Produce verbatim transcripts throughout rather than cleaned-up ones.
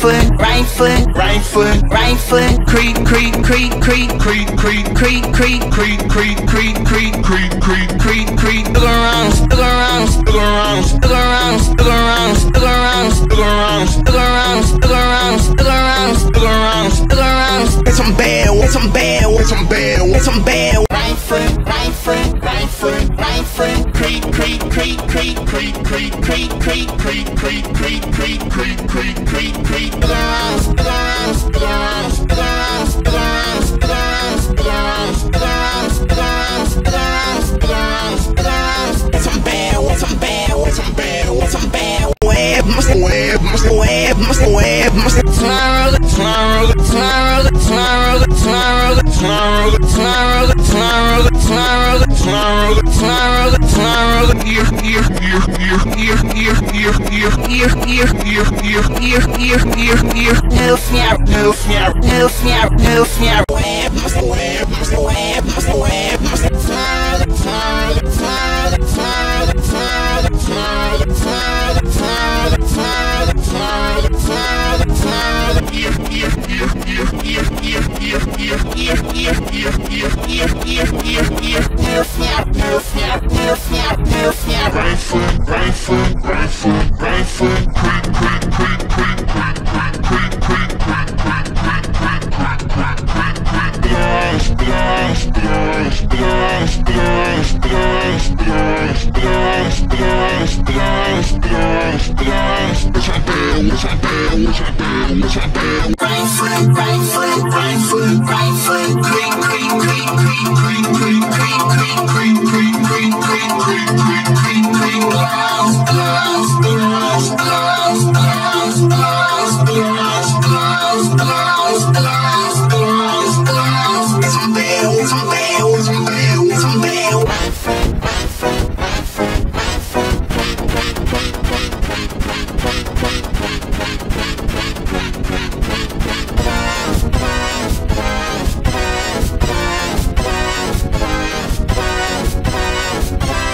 foot, right foot, right foot, right foot, creep, creep, creep, creep, creep, creep, creep, creep, creep, creep, creep, creep, creep, creep, creep, creep, look around, look around, look around, look around, look around, look around, look around, look around, look around, look around, look around, look around. It's some bad, it's some bad, it's some bad, it's some bad. Right foot, right foot, right foot, right foot, creep, creep, creep, creep, creep, creep, creep, creep, creep, creep, creep, creep, creep, creep, creep, creep, look around, look around, look around, look around, look around, look around, look around, look around, look around, look around, look around, look around. It's some bad, it's some bad, it's some bad, it's some bad. Web, must web, must web, must web, must snarl it, snarl it, snarl it, snarl it, snarl it, snarl it, snarl it, snarl it, snarl it, snarl it, snarl it, snarl it, ear, ear, ear, ear, ear, ear, ear, ear, ear, ear, ear, ear, ear, ear, ear, ear, no snap, no snap, no snap, no snap. Web, must web, must web, must web, must snarl it, snarl it, snarl it, snarl it, snarl it, snarl it, snarl it, snarl it, snarl it, snarl it, snarl it, snarl it, ear, ear, ear, ear, ear, ear, ear, ear, ear, ear, ear, ear, ear, ear, ear, ear, no snap, no snap, no snap, no snap. Right foot, right foot, right foot, right foot, creep, creep, creep, creep, creep, creep, creep, creep, creep, creep, creep, creep, creep, creep, creep, glass, glass, glass, glass, glass, glass, glass, glass, glass, glass, glass, glass. What's up, bell? What's up, bell? What's up, bell? What's up, bell? Right foot, right foot, right foot, right foot, creep, creep, creep, creep, creep, creep, creep, creep, creep, creep, creep, creep, creep, creep, creep, creep, around, around, around, around, around, around, around, around, around, around, around, around. It's some bell, it's some bell, it's some bell, it's some bell. Right foot, right foot, right foot, right foot, creep, creep, creep, creep, creep, creep, creep, creep, creep, creep, creep, creep, creep, creep, creep, creep, around, around, around, around, around, around, around, around, around,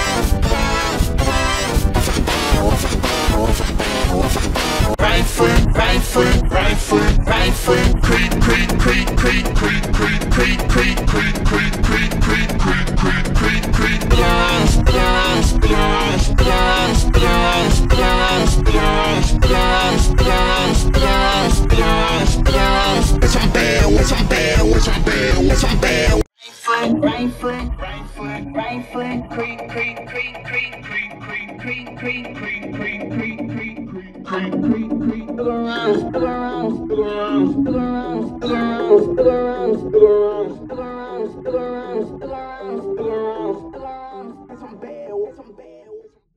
around, around. It's some bell, it's some bell, it's some bell, it's some bell. Right foot, right foot, right foot, right foot, creep, creep, creep, creep, creep, creep, creep, creep, creep, creep, creep, creep, creep, creep, creep, creep, around, around, around, around, around, around, around, around, around, around, around, around. It's some bell, it's some bell, it's some bell, it's some bell. Right foot, right foot, right foot, creep, creep, creep, creep, creep, creep, creep, creep, creep, creep, creep, creep, creep, creep, creep, creep, look around, look around, look around, look around, look around, look around, look around, look around, look around, look around, look around, look around. It's some bell, it's some bell.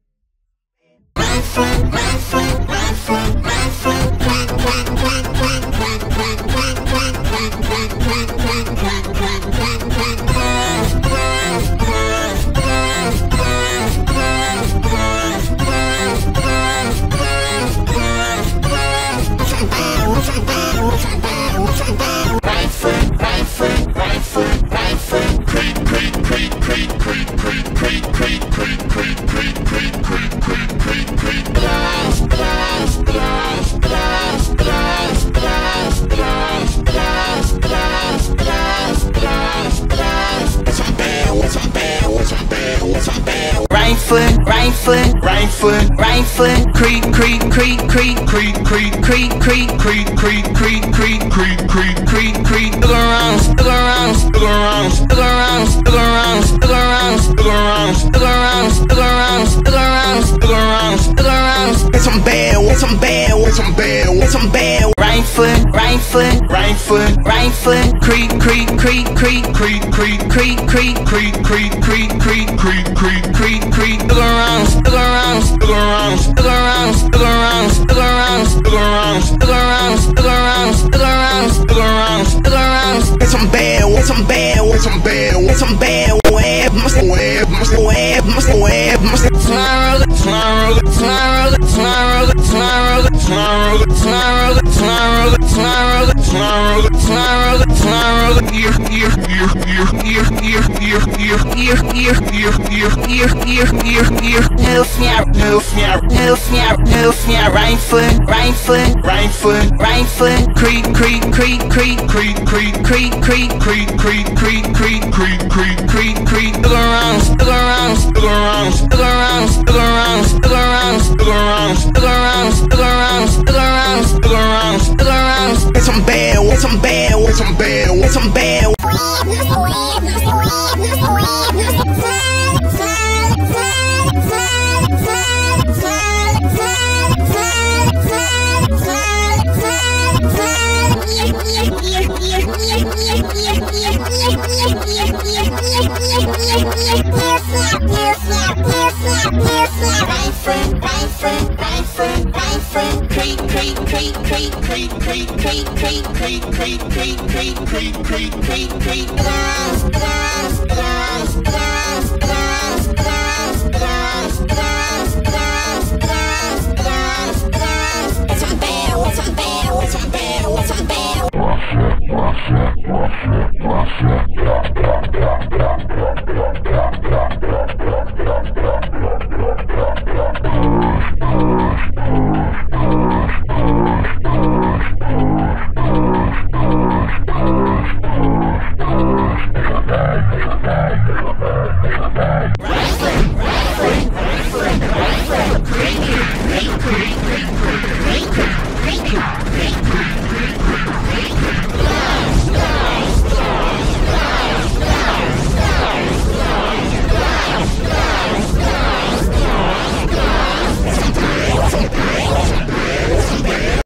Right foot, right foot, right foot, right foot, creep, creep, creep, creep, creep, creep, creep, creep, creep, creep, creep, creep, creep, creep, creep, creep, around, around, around, around, around, around, around, around, around, around, around. It's some bell, it's some bell, it's some bell, it's some bell. Right foot, right foot, right foot, right foot, creep, creep, creep, creep, creep, creep, creep, creep, creep, creep, creep, creep, creep, creep, creep, creep, around, around, around, around, around, around, around, around, around, around, around, around. It's some bell, it's some bell, it's some bell, it's some bell. Right foot, right foot, right foot, right foot, creep, creep, creep, creep, creep, creep, creep, creep, creep, creep, creep, creep, creep, creep, creep, creep, look around, look around, look around, look around, look around, look around, look around, look around, look around, look around, look around, look around. It's some bell, it's some bell, it's some bell, it's some bell. Right foot, right foot, right foot, right foot, creep, creep, creep, creep, creep, creep, creep, creep, creep, creep, creep, creep, creep, creep, creep, creep, look around, look around, look around, look around, look around, look around, look around, look around, look around, look around, look around, look around. It's some bell, it's some bell, it's some bell, it's some bell. Web, must web, must web, must web, must snarl it, snarl it, snarl it, snarl it, snarl it, snarl it, snarl it, snarl it, snarl it, snarl it, snarl it, snarl it. when I roll it. Ear, ear, ear, ear, ear, ear, ear, ear, ear, ear, ear, ear, ear, ear, ear, ear. Move now, move now, move now, move now. Right foot, right foot, right foot, right foot. Creep, creep, creep, creep, creep, creep, creep, creep, creep, creep, creep, creep, creep, creep, creep, creep. Look around, look around, look around, look around, look around, look around, look around, look around, look around, look around, look around, look around. It's some bad, it's some bad, it's some bad, it's some bad. What's